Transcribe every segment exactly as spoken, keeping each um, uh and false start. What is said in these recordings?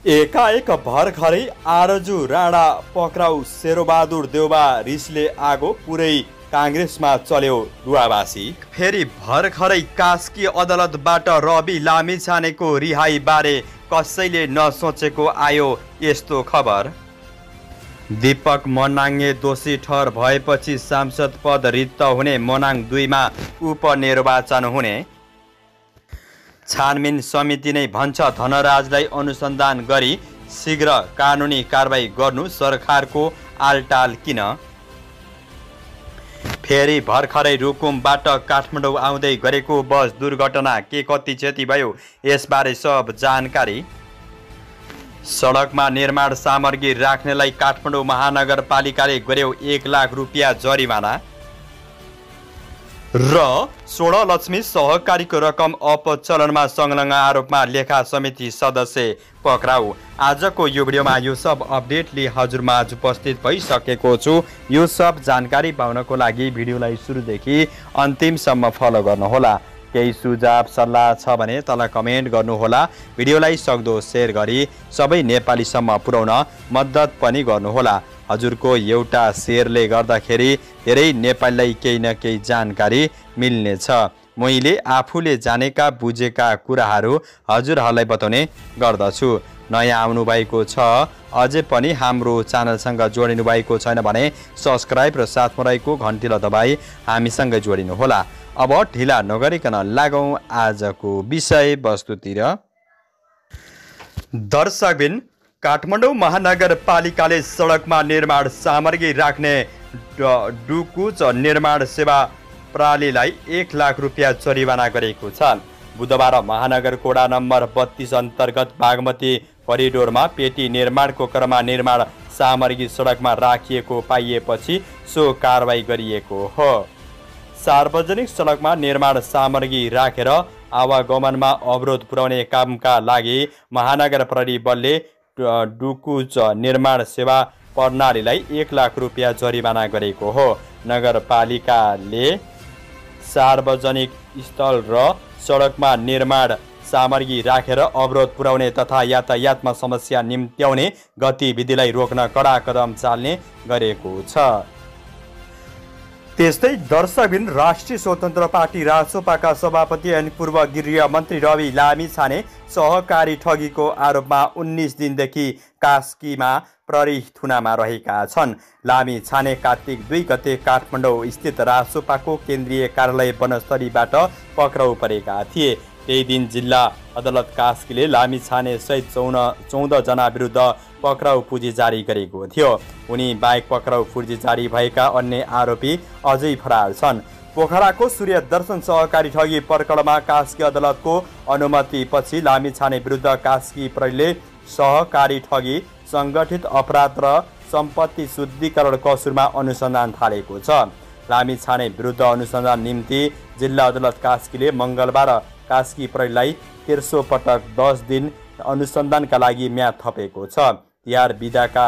एकाएक भर्खरै आरजु राणा पक्राउ, शेरबहादुर देउबा रिसले आगो, पुरै काङ्ग्रेसमा चल्यो रुवाबासी। फेरि भर्खरै कास्की अदालतबाट रवि लामिछानेको रिहाई बारे कसैले नसोचेको आयो यस्तो खबर। दीपक मनाङे दोषी ठहर भएपछि सांसद पद रिक्त हुने, मनाङ दुईमा उपनिर्वाचन हुने। छानबिन समिति नै भन्छ धनराजलाई अनुसन्धान गरी शीघ्र कानुनी कारबाही गर्नु, सरकारको आलटाल किन। फेरि भर्खरै रुकुमबाट काठमाडौँ आउँदै गरेको बस दुर्घटना, के कति क्षति भयो यसबारे सब जानकारी। सडकमा निर्माण सामग्री राख्नेलाई काठमाडौँ महानगरपालिकाले गर्यो एक लाख रुपियाँ जरिमाना। र स्वर्णलक्ष्मी सहकारीको रकम अपचलनमा संलग्न आरोपमा लेखा समिति सदस्य पक्राउ। आजको यो भिडियोमा यो सब अपडेटले हजुरमाझ उपस्थित भइसकेको छु। यो सब जानकारी पाउनको लागि भिडियोलाई सुरुदेखि अन्तिमसम्म फलो गर्नुहोला। केही सुझाव सल्लाह छ भने तल कमेन्ट गर्नुहोला। भिडियोलाई सक्दो सेयर गरी सबै नेपालीसम्म पुर्याउन मद्दत पनि गर्नुहोला। हजुरको एउटा सेयरले गर्दाखेरि धेरै नेपालीलाई केही न केही जानकारी मिल्नेछ। मैले आफूले जानेका बुझेका कुराहरू हजुरहरूलाई बताउने गर्दछु। नयाँ आउनुभएको छ, अझै पनि हाम्रो च्यानलसँग जोडिनु भएको छैन भने सब्सक्राइब र साथमा रहेको घन्टीलाई दबाई हामीसँग जोडिनुहोला। अब ढिला नगरिकन लागौँ आजको विषय वस्तुतिर। दर्शकबिन, काठमाडौँ महानगरपालिकाले सडकमा निर्माण सामग्री राख्ने डुकुच निर्माण सेवा प्रणालीलाई एक लाख रुपियाँ जरिवाना गरेको छ। बुधबार महानगर कोडा नम्बर बत्तीस अन्तर्गत बागमती करिडोरमा पेटी निर्माणको क्रममा निर्माण सामग्री सडकमा राखिएको पाइएपछि सो कारबाही गरिएको हो। सार्वजनिक सडकमा निर्माण सामग्री राखेर आवागमनमा अवरोध पुर्याउने कामका लागि महानगर प्रहरी बलले डुकुच निर्माण सेवा प्रणालीलाई एक लाख रुपियाँ जरिवाना गरेको हो। नगरपालिकाले सार्वजनिक स्थल र सडकमा निर्माण सामग्री राखेर अवरोध पुर्याउने तथा यातायातमा समस्या निम्त्याउने गतिविधिलाई रोक्न कडा कदम चाल्ने गरेको छ। त्यस्तै दर्शकबिन, राष्ट्रिय स्वतन्त्र पार्टी रासोपाका सभापति अनि पूर्व गृह मन्त्री रवि लामिछाने सहकारी ठगीको आरोपमा उन्नाइस दिनदेखि कास्कीमा प्रहरी थुनामा रहेका छन्। लामिछाने कार्तिक दुई गते काठमाडौँ स्थित रासोपाको केन्द्रीय कार्यालय वनस्थलीबाट पक्राउ परेका थिए। त्यही दिन जिल्ला अदालत कास्कीले लामिछाने सहित चौन चौध जना विरुद्ध पक्राउ पुँजी जारी गरेको थियो। उनी बाहेक पक्राउ पुँजी जारी भएका अन्य आरोपी अझै फरार छन्। पोखराको सूर्य दर्शन सहकारी ठगी प्रकरणमा कास्की अदालतको अनुमतिपछि लामिछाने विरुद्ध कास्की प्रहरीले सहकारी ठगी, सङ्गठित अपराध र सम्पत्ति शुद्धिकरण कसुरमा अनुसन्धान थालेको छ। लामिछाने विरुद्ध अनुसन्धान निम्ति जिल्ला अदालत कास्कीले मङ्गलबार कास्की प्रहरीलाई तेर्सो पटक दस दिन अनुसन्धानका लागि म्याद थपेको छ। तिहार बिदाका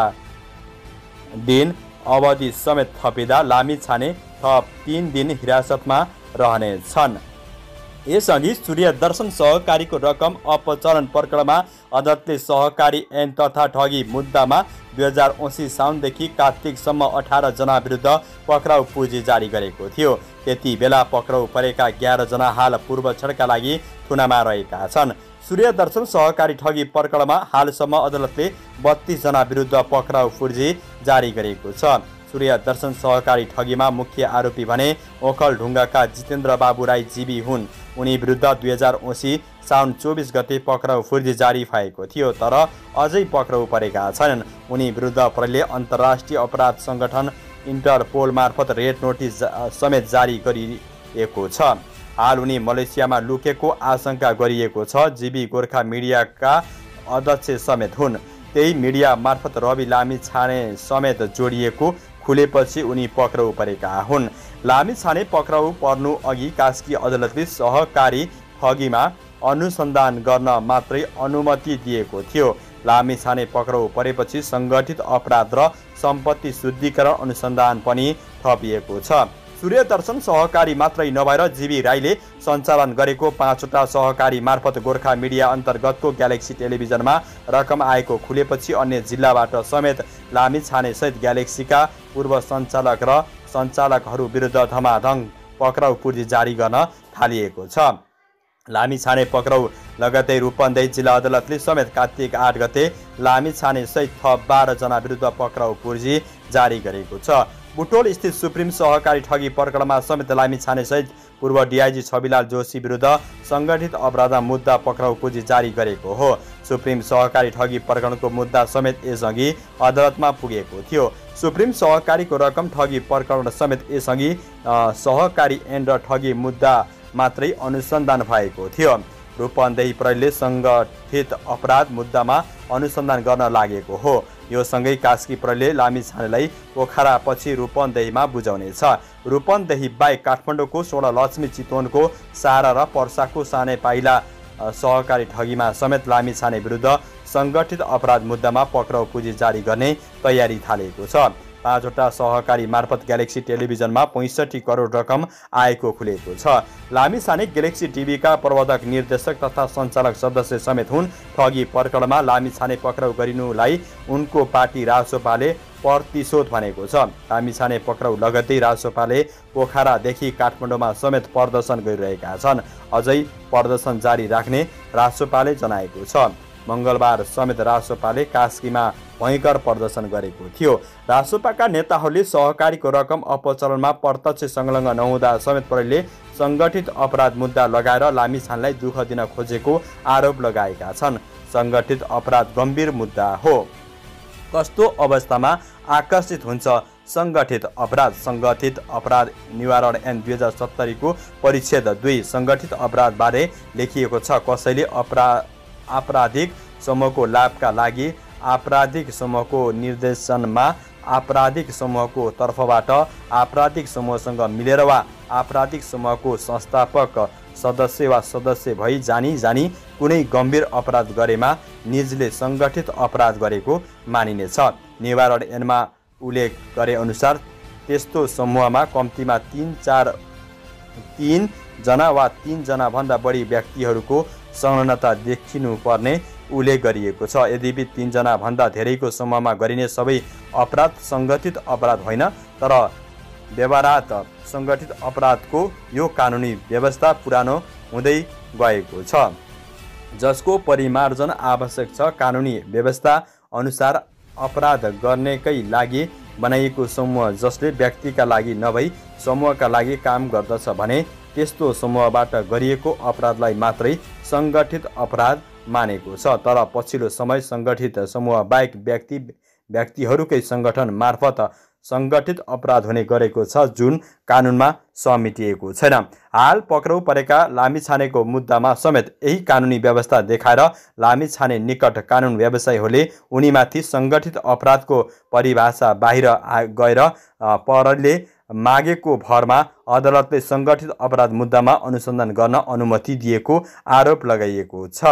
दिन अवधि समेत थपिँदा लामिछाने थप तीन दिन हिरासतमा रहनेछन्। यसअघि सूर्य दर्शन सहकारीको रकम अपचलन प्रकरणमा अदालतले सहकारी ऐन तथा ठगी मुद्दामा दुई हजार उन्सी साउनदेखि कार्तिकसम्म अठार जना विरुद्ध पक्राउ पुँजी जारी गरेको थियो। त्यति बेला पक्राउ परेका एघार जना हाल पूर्वक्षणका लागि थुनामा रहेका छन्। सूर्य दर्शन सहकारी ठगी प्रकरणमा हालसम्म अदालतले बत्तीस जना विरुद्ध पक्राउ पुँजी जारी गरेको छ। सूर्य दर्शन सहकारी ठगीमा मुख्य आरोपी भने ओखलढुङ्गाका जितेन्द्र बाबु राई जीवी हुन्। उनी विरुद्ध दुई हजार उन्सी साउन चौबिस गते पक्राउ पुँजी जारी भएको थियो, तर अझै पक्राउ परेका छैनन्। उनी विरुद्ध प्रहरीले अन्तर्राष्ट्रिय अपराध सङ्गठन इन्टरपोल मार्फत रेड नोटिस समेत जारी गरिएको छ। हाल उनी मलेसियामा लुकेको आशंका गरिएको छ। जीवी गोर्खा मिडियाका अध्यक्ष समेत हुन्। त्यही मिडिया मार्फत रवि लामिछाने समेत जोडिएको खुलेपछि उनी पक्राउ परेका हुन्। लामिछाने पक्राउ पर्नु अघि कास्की अदालतले सहकारी ठगीमा अनुसन्धान गर्न मात्रै अनुमति दिएको थियो। लामिछाने पक्राउ परेपछि सङ्गठित अपराध र सम्पत्ति शुद्धिकरण अनुसन्धान पनि थपिएको छ। सूर्य दर्शन सहकारी मात्रै नभएर जीवी राईले सञ्चालन गरेको पाँचवटा सहकारी मार्फत गोर्खा मिडिया अन्तर्गतको ग्यालेक्सी टेलिभिजनमा रकम आएको खुलेपछि अन्य जिल्लाबाट समेत लामिछाने सहित ग्यालेक्सीका पूर्व सञ्चालक र सञ्चालकहरू विरुद्ध धमाधम पक्राउ पूर्जी जारी गर्न थालिएको छ। लामिछाने पक्राउ लगतै रूपन्देही जिल्ला अदालतले समेत कार्तिक आठ गते लामिछाने सहित थप बाह्र जना विरुद्ध पक्राउ पूर्जी जारी गरेको छ। बुटोल स्थित सुप्रिम सहकारी ठगी प्रकरणमा समेत लामिछाने सहित पूर्व डिआइजी छविलाल जोशी विरुद्ध संगठित अपराधमा मुद्दा पक्राउ पूर्जी जारी गरेको हो। सुप्रिम सहकारी ठगी प्रकरणको मुद्दा समेत यसअघि अदालतमा पुगेको थियो। सुप्रिम सहकारीको रकम ठगी प्रकरण समेत यसअघि सहकारी एन्ड ठगी मुद्दा मात्रै अनुसन्धान भएको थियो। रूपन्देही प्रहरीले संगठित अपराध मुद्दामा अनुसन्धान गर्न लागेको हो। यो सँगै कास्की प्रहरीले लामिछानेलाई पोखरा पछि रूपन्देहीमा बुझाउनेछ। रूपन्देही बाहेक काठमाडौँको सोह्र लक्ष्मी चितवनको सारा र पर्साको सानै पाइला सहकारी ठगीमा समेत लामिछाने विरुद्ध संगठित अपराध मुद्दामा पक्राउ पूर्जी जारी गर्ने तयारी थालेको छ। पाँचवटा सहकारी मार्फत ग्यालेक्सी टेलिभिजनमा पैँसठी करोड रकम आएको खुलेको छ। लामिछाने ग्यालेक्सी टिभीका प्रबन्धक निर्देशक तथा सञ्चालक सदस्य समेत हुन्। ठगी प्रकरणमा लामिछाने पक्राउ गरिनुलाई उनको पार्टी रासोपाले प्रतिशोध भनेको छ। लामिछाने पक्राउ लगत्तै रासोपाले पोखरादेखि काठमाडौँमा समेत प्रदर्शन गरिरहेका छन्। अझै प्रदर्शन जारी राख्ने रासोपाले जनाएको छ। मङ्गलबार समेत रासोपाले कास्कीमा भयङ्कर प्रदर्शन गरेको थियो। रासोपाका नेताहरूले सहकारीको रकम अपचलनमा प्रत्यक्ष संलग्न नहुँदा समेत प्रहरीले संगठित अपराध मुद्दा लगाएर लामिछानेलाई दुःख दिन खोजेको आरोप लगाएका छन्। संगठित अपराध गम्भीर मुद्दा हो। कस्तो अवस्थामा आकर्षित हुन्छ संगठित अपराध? संगठित अपराध निवारण ऐन दुई हजार सत्तरीको परिच्छेद दुई संगठित अपराधबारे लेखिएको छ। कसैले अपरा आपराधिक समूहको लाभका लागि आपराधिक समूहको निर्देशनमा आपराधिक समूहको तर्फबाट आपराधिक समूहसँग मिलेर वा आपराधिक समूहको संस्थापक सदस्य वा सदस्य भई जानी जानी कुनै गम्भीर अपराध गरेमा निजले संगठित अपराध गरेको मानिनेछ। निवारण ऐनमा उल्लेख गरे अनुसार त्यस्तो समूहमा कम्तीमा तीन चार तीन जना वा तीन जना भन्दा बढी व्यक्तिहरूको संलग्नता देखिनुपर्ने उल्लेख गरिएको छ। यद्यपि तीन जना भन्दा धेरैको समूहमा गरिने सबै अपराध संगठित अपराध होइन, तर व्यवहारात संगठित अपराधको यो कानुनी व्यवस्था पुरानो हुँदै गएको छ, जसको परिमार्जन आवश्यक छ। कानुनी व्यवस्था अनुसार अपराध गर्नेकै लागि बनाइएको समूह जसले व्यक्तिका लागि नभई समूहका लागि काम गर्दछ भने त्यस्तो समूहबाट गरिएको अपराधलाई मात्रै संगठित अपराध मानेको छ। तर पछिल्लो समय संगठित समूह बाहेक व्यक्ति व्यक्तिहरूकै संगठन मार्फत संगठित अपराध हुने गरेको छ, जुन कानुनमा समेटिएको छैन। हाल पक्राउ परेका लामिछानेको मुद्दामा समेत यही कानुनी व्यवस्था देखाएर लामिछाने निकट कानुन व्यवसायीहरूले उनीमाथि संगठित अपराधको परिभाषा बाहिर गएर प्रहरीले मागेको भरमा अदालतले संगठित अपराध मुद्दामा अनुसन्धान गर्न अनुमति दिएको आरोप लगाइएको छ।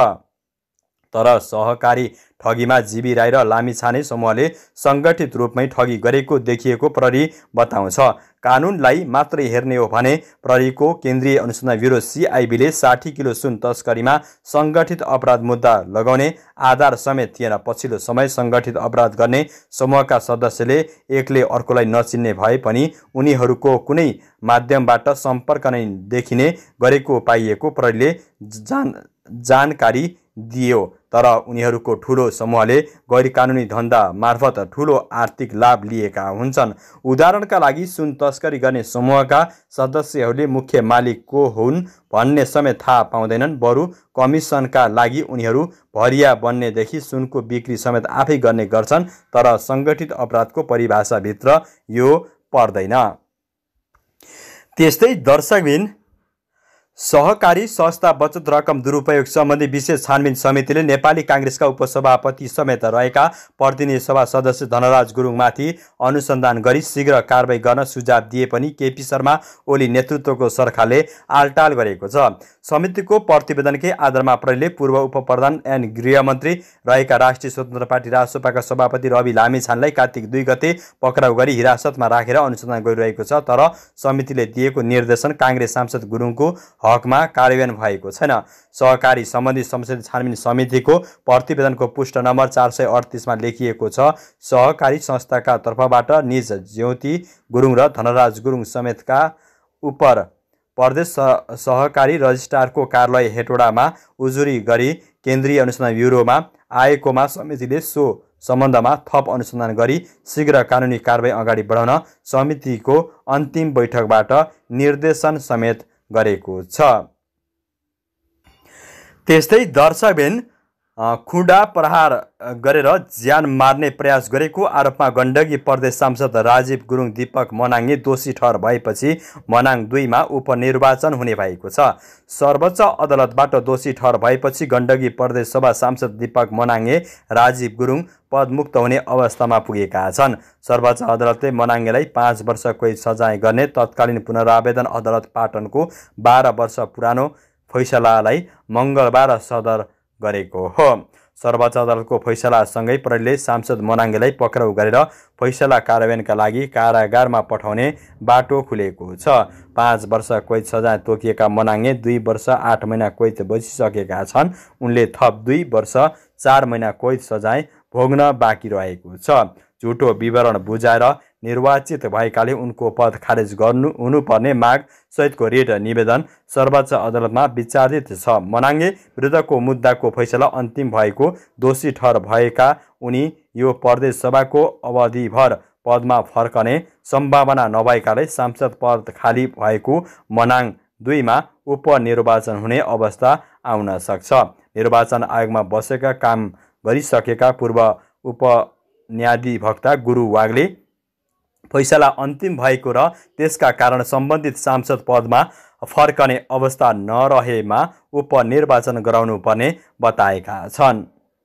तर सहकारी ठगीमा जीवी राई र लामिछाने समूहले संगठित रूपमै ठगी गरेको देखिएको प्रहरी बताउँछ। कानुनलाई मात्रै हेर्ने हो भने प्रहरीको केन्द्रीय अनुसन्धान ब्युरो सिआइबीले साठी किलो सुन तस्करीमा संगठित अपराध मुद्दा लगाउने आधार समेत थिएन। पछिल्लो समय संगठित अपराध गर्ने समूहका सदस्यले एकले अर्कोलाई नचिन्ने भए पनि उनीहरूको कुनै माध्यमबाट सम्पर्क नै देखिने गरेको पाइएको प्रहरीले जान जानकारी दियो। तर उनीहरूको ठूलो समूहले गैर कानुनी धन्दा मार्फत ठूलो आर्थिक लाभ लिएका हुन्छन्। उदाहरणका लागि सुन तस्करी गर्ने समूहका सदस्यहरूले मुख्य मालिक को हुन् भन्ने समेत थाहा पाउँदैनन्। बरु कमिसनका लागि उनीहरू भरिया बन्नेदेखि सुनको बिक्री समेत आफै गर्ने गर्छन्। तर संगठित अपराधको परिभाषाभित्र यो पर्दैन। त्यस्तै दर्शकबिन सहकारी संस्था बचत रकम दुरुपयोग सम्बन्धी विशेष छानबिन समितिले नेपाली काङ्ग्रेसका उपसभापति समेत रहेका प्रतिनिधि सभा सदस्य धनराज गुरुङमाथि अनुसन्धान गरी शीघ्र कारबाही गर्न सुझाव दिए पनि केपी शर्मा ओली नेतृत्वको सरकारले आलटाल गरेको छ। समितिको प्रतिवेदनकै आधारमा प्रहरीले पूर्व उपप्रधान एवं गृहमन्त्री रहेका राष्ट्रिय स्वतन्त्र पार्टी रासोपाका सभापति रवि लामिछानेलाई कार्तिक दुई गते पक्राउ गरी हिरासतमा राखेर अनुसन्धान गरिरहेको छ। तर समितिले दिएको निर्देशन काङ्ग्रेस सांसद गुरुङको हकमा कार्यान्वयन भएको छैन। सहकारी सम्बन्धी संसदीय छानबिन समितिको प्रतिवेदनको पृष्ठ नम्बर चार सय अडतिसमा लेखिएको छ, सहकारी संस्थाका तर्फबाट निज ज्योति गुरुङ र धनराज गुरुङ समेतका उपर प्रदेश सहकारी रजिस्ट्रारको कार्यालय हेटौडामा उजुरी गरी केन्द्रीय अनुसन्धान ब्युरोमा आएकोमा समितिले सो सम्बन्धमा थप अनुसन्धान गरी शीघ्र कानुनी कारबाही अगाडि बढाउन समितिको अन्तिम बैठकबाट निर्देशन समेत गरेको छ। त्यस्तै दर्शकबिन खुडा प्रहार गरेर ज्यान मार्ने प्रयास गरेको आरोपमा गण्डकी प्रदेश सांसद राजीव गुरुङ दीपक मनाङले दोषी ठहर भएपछि मनाङ दुईमा उपनिर्वाचन हुने भएको छ। सर्वोच्च अदालतबाट दोषी ठहर भएपछि गण्डकी प्रदेश सभा सांसद दीपक मनाङले राजीव गुरुङ पदमुक्त हुने अवस्थामा पुगेका छन्। सर्वोच्च अदालतले मनाङलाई पाँच वर्ष कैद सजाय गर्ने तत्कालीन पुनरावेदन अदालत पाटनको बाह्र वर्ष पुरानो फैसलालाई मङ्गलबार सदर गरेको हो। सर्वोच्च अदालतको फैसलासँगै प्रहरीले सांसद मनाङलाई पक्राउ गरेर फैसला कार्यान्वयनका लागि कारागारमा पठाउने बाटो खुलेको छ। पाँच वर्ष कैद सजाय तोकिएका मनाङले दुई वर्ष आठ महिना कैद बसिसकेका छन्। उनले थप दुई वर्ष चार महिना कैद सजाय भोग्न बाँकी रहेको छ। झुटो विवरण बुझाएर निर्वाचित भएकाले उनको पद खारेज गर्नु हुनुपर्ने माग सहितको रिट निवेदन सर्वोच्च अदालतमा विचारित छ। मनाङले विरुद्धको मुद्दाको फैसला अन्तिम भएको दोषी ठहर भएका उनी यो प्रदेश सभाको अवधिभर पदमा फर्कने सम्भावना नभएकाले सांसद पद खाली भएको मनाङ दुईमा उपनिर्वाचन हुने अवस्था आउन सक्छ। निर्वाचन आयोगमा बसेका काम गरिसकेका पूर्व उप न्यायाधिवक्ता गुरु वाग्ले फैसला अन्तिम भएको र त्यसका कारण सम्बन्धित सांसद पदमा फर्कने अवस्था नरहेमा उपनिर्वाचन गराउनुपर्ने बताएका छन्।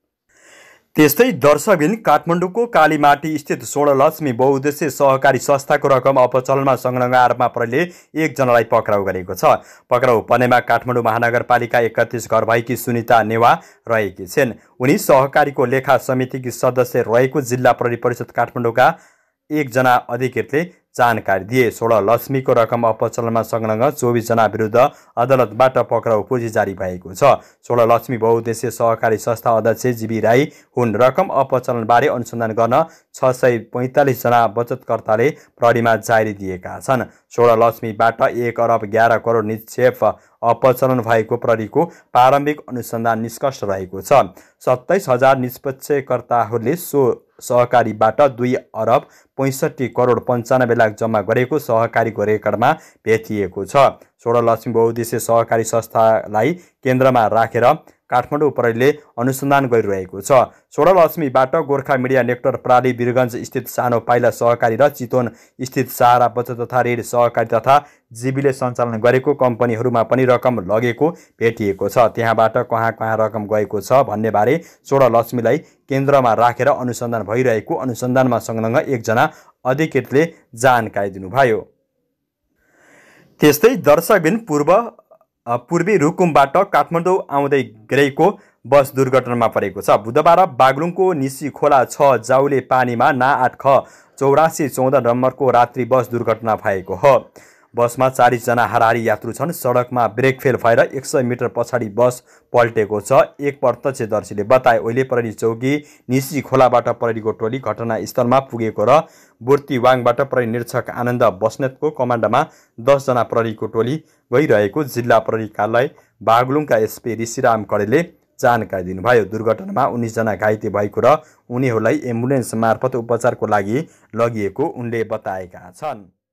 त्यस्तै दर्शकबिन काठमाडौँको कालीमाटी स्थित स्वर्णलक्ष्मी बहुउद्देश्य सहकारी संस्थाको रकम अपचलनमा संलग्न आरोपमा प्रहरीले एकजनालाई पक्राउ गरेको छ। पक्राउ पर्नेमा काठमाडौँ महानगरपालिका एकतिस घर भएकी सुनिता नेवा रहेकी छिन्। उनी सहकारीको लेखा समितिकी सदस्य रहेको जिल्ला प्रहरी परिषद काठमाडौँका एकजना अधिकृतले जानकारी दिए। स्वर्णलक्ष्मीको रकम अपचलनमा संलग्न चौबिसजना विरुद्ध अदालतबाट पक्राउ पूर्जी जारी भएको छ। स्वर्णलक्ष्मी बहुउद्देश्य सहकारी संस्था अध्यक्ष जीबी राई हुन्। रकम अपचलनबारे अनुसन्धान गर्न छ सय पैँतालिसजना बचतकर्ताले प्रहरीमा जारी दिएका छन्। स्वर्णलक्ष्मीबाट एक अरब एघार करोड निक्षेप अपचलन भएको प्रहरीको प्रारम्भिक अनुसन्धान निष्कर्ष रहेको छ। सत्ताइस हजार निष्पक्षकर्ताहरूले सो सहकारीबाट दुई अरब पैँसठी करोड पन्चानब्बे लाख जम्मा गरेको सहकारीको रेकर्डमा भेटिएको छ। स्वर्णलक्ष्मी बहुउद्देश्य सहकारी संस्थालाई केन्द्रमा राखेर काठमाडौँ प्रहरीले अनुसन्धान गरिरहेको छ। स्वर्णलक्ष्मीबाट गोर्खा मिडिया नेटवर्क प्राली वीरगञ्ज स्थित सानो पाइला सहकारी र चितवन स्थित सहारा बचत तथा ऋण सहकारी तथा जीबीले सञ्चालन गरेको कम्पनीहरूमा पनि रकम लगेको भेटिएको छ। त्यहाँबाट कहाँ कहाँ रकम गएको छ भन्नेबारे स्वर्णलक्ष्मीलाई केन्द्रमा राखेर अनुसन्धान भइरहेको अनुसन्धानमा संलग्न एकजना अधिकृतले जानकारी दिनुभयो। त्यस्तै दर्शकबिन पूर्व पूर्वी रुकुमबाट काठमाडौँ आउँदै गरेको बस दुर्घटनामा परेको छ। बुधबार बागलुङको निसी खोला छ जाउले पानीमा ना आठ ख चौरासी चौध नम्बरको रात्रि बस दुर्घटना भएको हो। बसमा चालिसजना हाराहारी यात्रु छन्। सडकमा ब्रेक फेल भएर एक सय मिटर पछाडि बस पल्टेको छ, एक प्रत्यक्षदर्शीले बताए। अहिले प्रहरी चौकी निसी खोलाबाट प्रहरीको टोली घटनास्थलमा पुगेको र बुर्तिवाङबाट प्रहरी निरीक्षक आनन्द बस्नेतको कमान्डमा दसजना प्रहरीको टोली गइरहेको जिल्ला प्रहरी कार्यालय बागलुङका एसपी ऋषिराम कडेलले जानकारी दिनुभयो। दुर्घटनामा उन्नाइसजना घाइते भएको र उनीहरूलाई एम्बुलेन्स मार्फत उपचारको लागि लगिएको उनले बताएका छन्।